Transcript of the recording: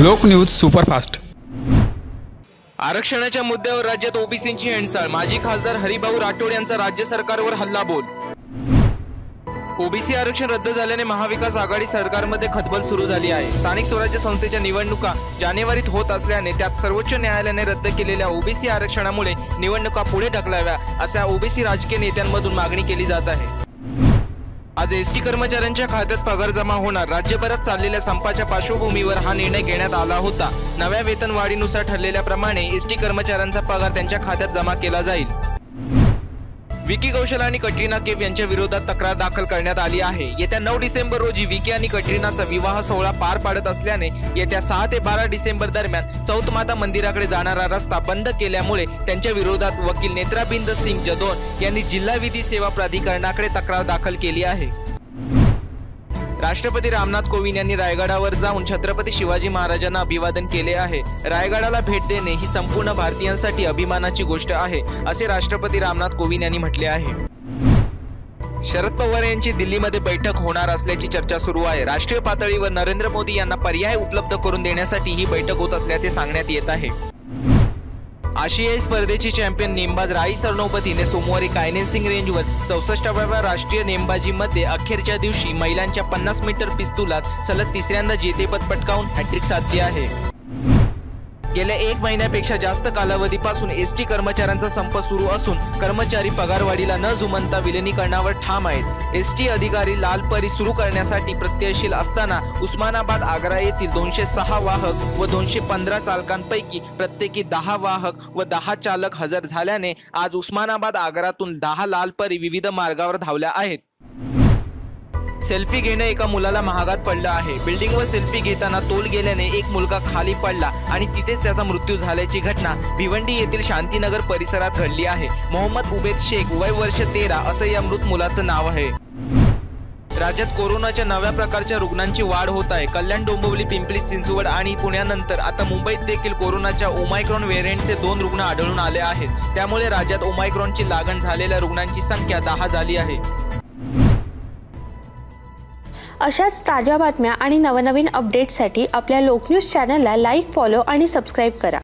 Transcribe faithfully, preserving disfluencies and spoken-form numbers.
लोक news superfast. आरक्षणाच्या मुद्द्यावर राज्यात ओबीसींची हेंडसाळ। माजी खासदार हरिभाऊ राठोड यांचा राज्य सरकारवर हल्लाबोल। ओबीसी आरक्षण रद्द झाल्याने महाविकास आघाडी सरकारमध्ये खतबल सुरू झाली आहे। स्थानिक स्वराज्य संस्थेच्या निवडणुका जानेवारीत होत असल्याने त्यात सर्वोच्च न्यायालयाने रद्द केलेल्या ओबीसी आरक्षणामुळे निवडणुका पुढे ढकलाव्या अशा ओबीसी राजकीय नेत्यांमधून मागणी केली जात आहे। आज एसटी कर्मचाऱ्यांच्या खात्यात पगार जमा होणार। राज्यभरात चाललेल्या संपाच्या पार्श्वभूमीवर हा निर्णय घेण्यात आला होता। नव्या वेतनवाढीनुसार ठरलेल्याप्रमाणे एसटी कर्मचाऱ्यांचा पगार त्यांच्या खात्यात जमा केला जाईल। विकी कौशल आणि कटरीना कैफ यांच्या विरोधात तक्रार दाखल करण्यात आली आहे। येत्या नऊ डिसेंबर रोजी विकी आणि कटरीनाचा विवाह सोहळा पार पडत असल्याने येत्या सहा ते बारा डिसेंबर दरम्यान चौथमाता मंदिराकडे जाणारा रस्ता बंद केल्यामुळे त्यांच्या विरोधात वकील नेत्राबिंद सिंग जदौन यांनी जिल्हा विधी सेवा प्राधिकरणाकडे तक्रार दाखल केली आहे। राष्ट्रपती रामनाथ कोविंद यांनी रायगडावर जाऊन छत्रपती शिवाजी महाराजांना अभिवादन केले आहे। रायगडाला भेट देणे ही संपूर्ण भारतीयांसाठी अभिमानाची गोष्ट आहे, असे राष्ट्रपती रामनाथ कोविंद यांनी म्हटले आहे। शरद पवार यांची दिल्लीमध्ये बैठक होणार असल्याची चर्चा सुरू आहे। राष्ट्रीय पातळीवर नरेंद्र मोदी यांना पर्याय उपलब्ध करून देण्यासाठी ही बैठक होत असल्याचे सांगण्यात येत आहे। आशियाई स्पर्धेची चॅम्पियन नेमबाज राई सरनोबत हिने सोमवारी कायनेसिंग रेंजवर चौसष्टाव्या राष्ट्रीय नेमबाजीमध्ये अखेरच्या दिवशी महिलांच्या पन्नास मीटर पिस्तुलात सलग तिसऱ्यांदा जेतेपद पटकावून हॅट्रिक साधली आहे। गेल्या एक महिन्यापेक्षा जास्त कालावधीपासून एसटी कर्मचाऱ्यांचा संप सुरू असून कर्मचारी पगारवाढीला न जुमानता विलिनीकरणावर ठाम आहेत। एसटी अधिकारी लालपरी सुरू करण्यासाठी प्रत्ययशील असताना उस्मानाबाद आग्रा येथील दोनशे सहा वाहक व दोनशे पंधरा चालकांपैकी प्रत्येकी दहा वाहक व दहा चालक हजर झाल्याने आज उस्मानाबाद आग्रातून दहा लालपरी विविध मार्गावर धावल्या आहेत। सेल्फी घेणे एका मुलाला महागात पडलं आहे। बिल्डिंगवर सेल्फी घेताना तोल गेल्याने एक मुलगा खाली पडला आणि तिथेच त्याचा मृत्यू झाल्याची घटना भिवंडी येथील शांतीनगर परिसरात घडली आहे। मोहम्मद उबेद शेख वय वर्ष तेरा असं या मृत मुलाचं नाव आहे। राज्यात कोरोनाच्या नव्या प्रकारच्या रुग्णांची वाढ होत आहे। कल्याण, डोंबिवली, पिंपरी चिंचवड आणि पुण्यानंतर आता मुंबईत देखील कोरोनाच्या ओमायक्रॉन व्हेरिएंटचे दोन रुग्ण आढळून आले आहेत। त्यामुळे राज्यात ओमायक्रॉनची लागण झालेल्या रुग्णांची संख्या दहा झाली आहे। अशाच ताज्या बातम्या आणि नवनवीन अपडेट्ससाठी आपल्या लोकन्यूज चॅनलला लाईक, फॉलो आणि सबस्क्राईब करा।